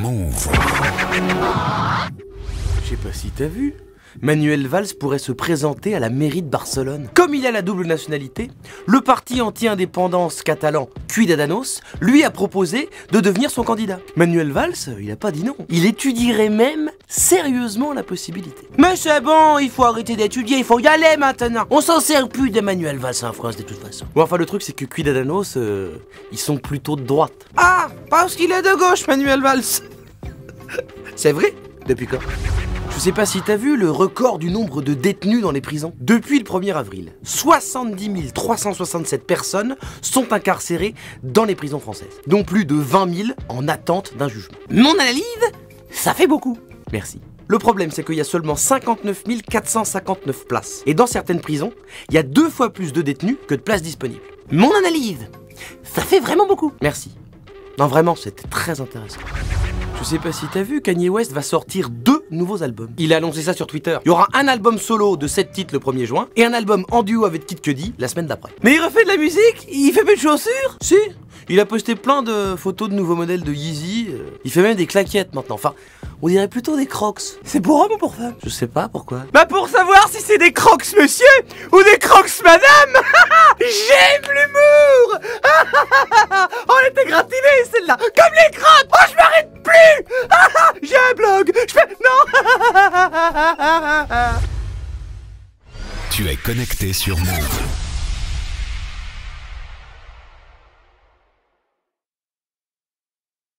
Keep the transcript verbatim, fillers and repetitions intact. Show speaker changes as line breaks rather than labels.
Move.
Je sais pas si t'as vu, Manuel Valls pourrait se présenter à la mairie de Barcelone. Comme il a la double nationalité, le parti anti-indépendance catalan Ciudadanos lui a proposé de devenir son candidat. Manuel Valls, il a pas dit non. Il étudierait même sérieusement la possibilité. Mais c'est bon, il faut arrêter d'étudier, il faut y aller maintenant. On s'en sert plus de Manuel Valls en France de toute façon. Bon, enfin le truc c'est que Ciudadanos, euh, ils sont plutôt de droite. Ah, parce qu'il est de gauche, Manuel Valls. C'est vrai? Depuis quand? Je sais pas si t'as vu le record du nombre de détenus dans les prisons. Depuis le premier avril, soixante-dix mille trois cent soixante-sept personnes sont incarcérées dans les prisons françaises, dont plus de vingt mille en attente d'un jugement. Mon analyse, ça fait beaucoup. Merci. Le problème, c'est qu'il y a seulement cinquante-neuf mille quatre cent cinquante-neuf places. Et dans certaines prisons, il y a deux fois plus de détenus que de places disponibles. Mon analyse, ça fait vraiment beaucoup. Merci. Non, vraiment, c'était très intéressant. Je sais pas si t'as vu, Kanye West va sortir deux nouveaux albums. Il a annoncé ça sur Twitter. Il y aura un album solo de sept titres le premier juin et un album en duo avec Kid Cudi la semaine d'après. Mais il refait de la musique? Il fait plus de chaussures? Si. Il a posté plein de photos de nouveaux modèles de Yeezy. Il fait même des claquettes maintenant. Enfin, on dirait plutôt des crocs. C'est pour homme ou pour femme? Je sais pas pourquoi. Bah pour savoir si c'est des crocs monsieur ou des crocs madame. J'aime l'humour. Oh, elle était gratinée celle-là. Comme les crocs. Oh, je m'arrête plus. J'ai un blog. Je fais... Non.
Tu es connecté sur Move.